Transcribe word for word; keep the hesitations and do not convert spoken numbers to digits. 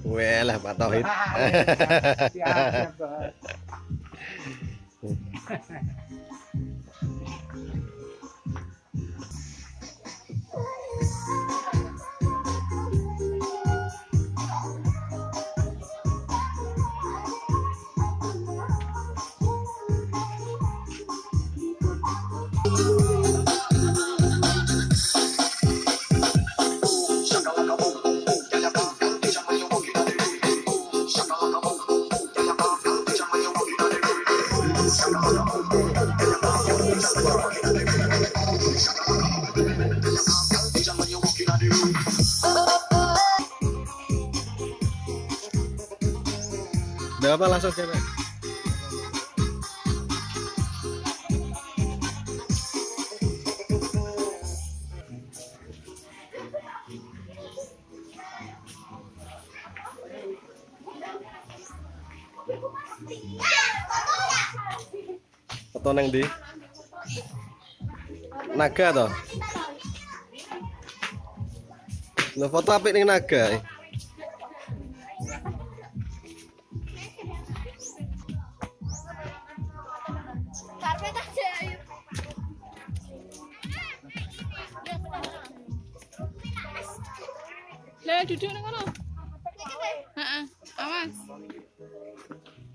Walah Pak Tauhid. Siap, siap, Bos. Udah apa langsung cewek? Foto neng di naga toh. Lo foto apik ning naga. Karpet aja ayo. Lah duduk nang kono. Heeh, awas.